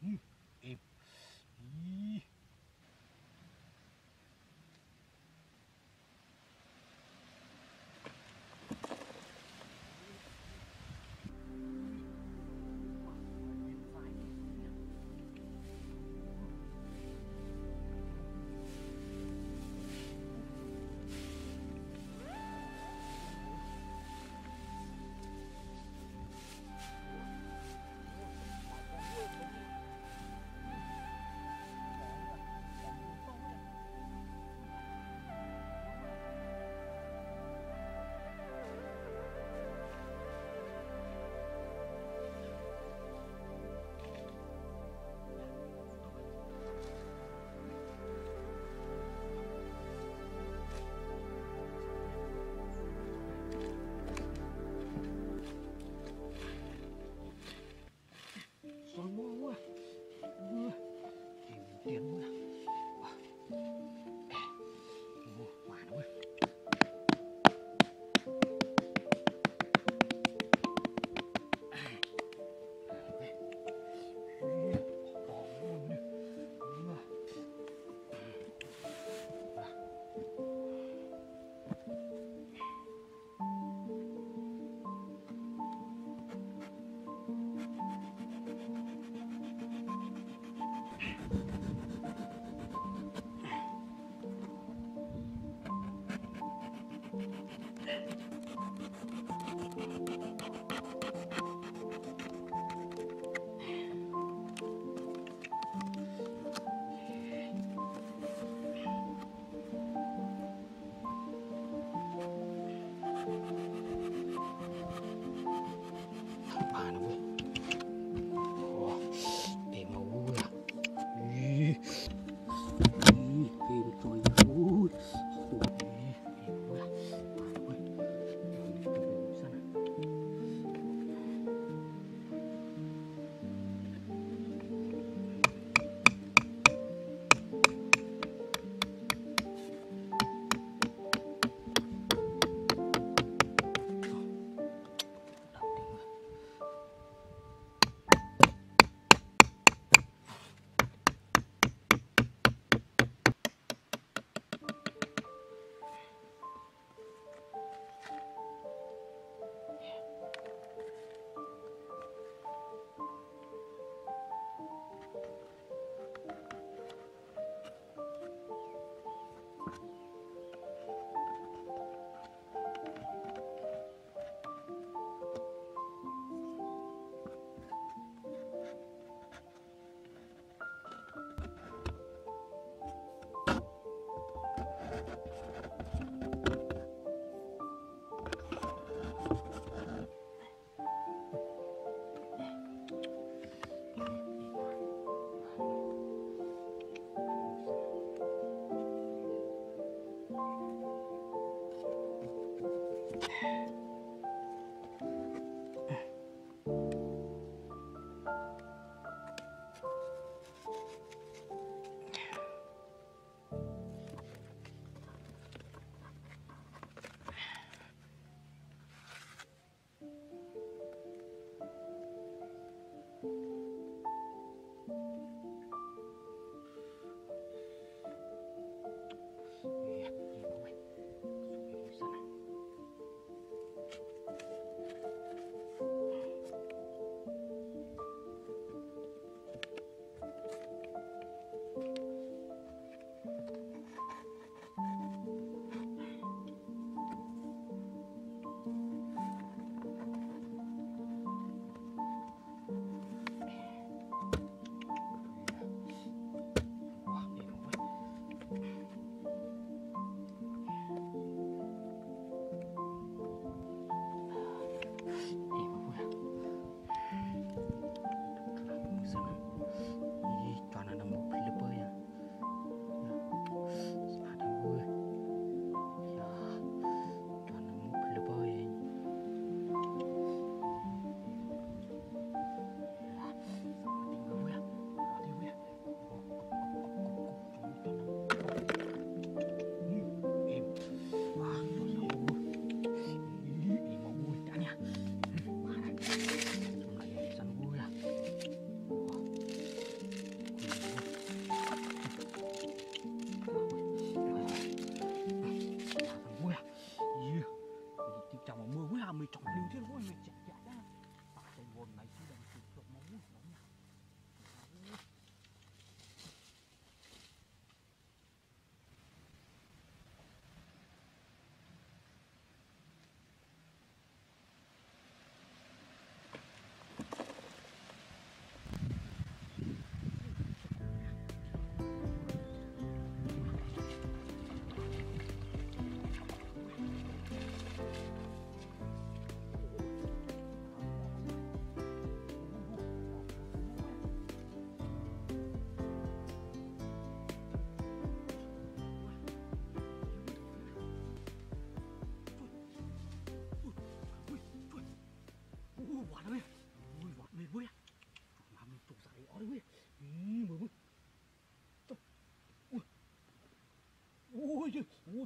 Im. Ih.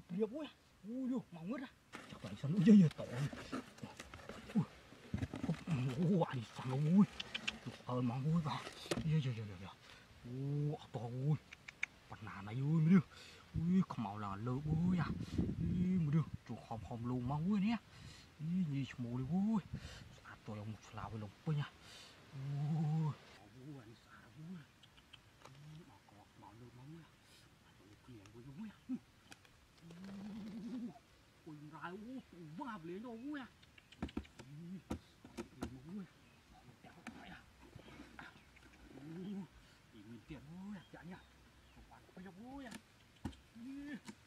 liệp ui ui máu ngất à chắc phải sao ui giời tội ui ai sao ui máu ui vào giời giời giời giời ui to ui bắt nà này ui mới được ui không màu là lợp ui à ui mới được chuột hòm hòm luôn máu ui nè như mù đi ui tôi ông lao với lồng bơi nha ui ui anh xả ui màu cọt màu lợp máu ui tôi quyền với ui ui rai ui va lên đâu ui ui tìm tiền ui chả nhá không ăn bây giờ ui